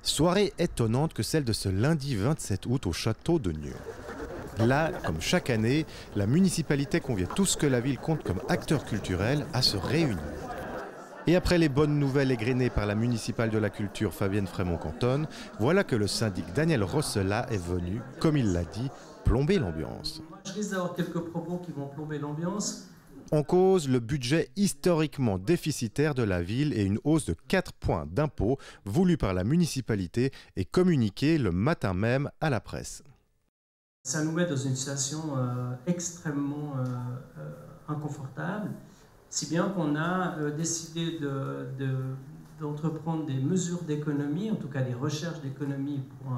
Soirée étonnante que celle de ce lundi 27 août au château de Niort. Là, comme chaque année, la municipalité convie tout ce que la ville compte comme acteur culturel à se réunir. Et après les bonnes nouvelles égrenées par la municipale de la culture Fabienne Frémont-Canton, voilà que le syndic Daniel Rosselat est venu, comme il l'a dit, plomber l'ambiance. Je risque d'avoir quelques propos qui vont plomber l'ambiance. En cause, le budget historiquement déficitaire de la ville et une hausse de 4 points d'impôt voulue par la municipalité et communiquée le matin même à la presse. Ça nous met dans une situation extrêmement inconfortable, si bien qu'on a décidé d'entreprendre des mesures d'économie, en tout cas des recherches d'économie pour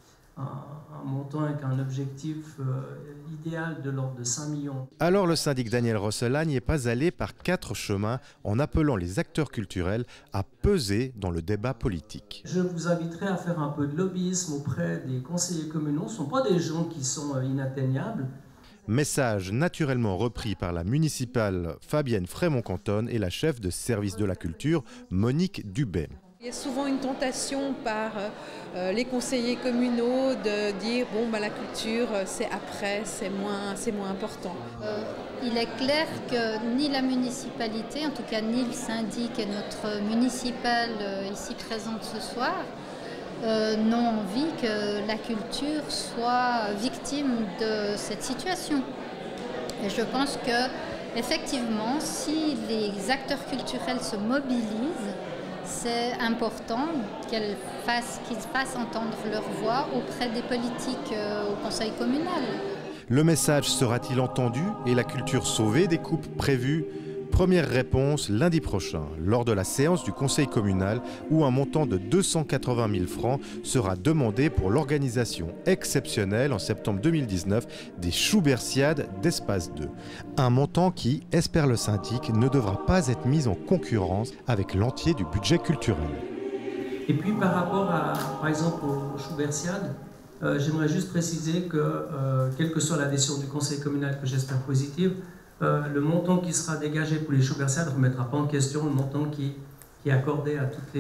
un montant avec un objectif idéal de l'ordre de 5 millions. Alors le syndic Daniel Rosselat n'y est pas allé par 4 chemins en appelant les acteurs culturels à peser dans le débat politique. Je vous inviterai à faire un peu de lobbyisme auprès des conseillers communaux. Ce ne sont pas des gens qui sont inatteignables. Message naturellement repris par la municipale Fabienne Frémont-Canton et la chef de service de la culture Monique Dubé. Il y a souvent une tentation par les conseillers communaux de dire bon la culture c'est après, c'est moins important. Il est clair que ni la municipalité, en tout cas ni le syndic et notre municipale ici présente ce soir, n'ont envie que la culture soit victime de cette situation. Et je pense que effectivement, si les acteurs culturels se mobilisent, c'est important qu'ils fassent entendre leur voix auprès des politiques au conseil communal. Le message sera-t-il entendu et la culture sauvée des coupes prévues? Première réponse lundi prochain, lors de la séance du conseil communal où un montant de 280 000 francs sera demandé pour l'organisation exceptionnelle en septembre 2019 des Schubertiades d'Espace 2. Un montant qui, espère le syndic, ne devra pas être mis en concurrence avec l'entier du budget culturel. Et puis par rapport par exemple aux Schubertiades, j'aimerais juste préciser que, quelle que soit la décision du conseil communal que j'espère positive, le montant qui sera dégagé pour les Schubertiades ne remettra pas en question le montant qui est accordé à toutes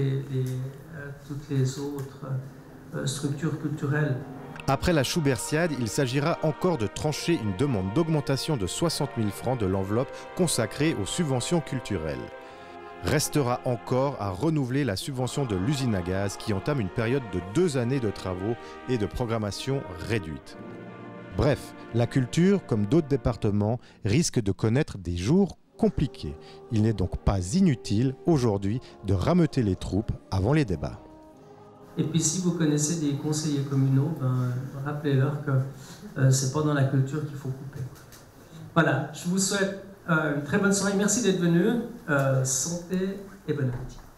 les autres structures culturelles. Après la Schubertiade, il s'agira encore de trancher une demande d'augmentation de 60 000 francs de l'enveloppe consacrée aux subventions culturelles. Restera encore à renouveler la subvention de l'usine à gaz qui entame une période de 2 années de travaux et de programmation réduite. Bref, la culture, comme d'autres départements, risque de connaître des jours compliqués. Il n'est donc pas inutile aujourd'hui de rameuter les troupes avant les débats. Et puis si vous connaissez des conseillers communaux, rappelez-leur que c'est pas dans la culture qu'il faut couper. Voilà, je vous souhaite une très bonne soirée. Merci d'être venus. Santé et bon appétit.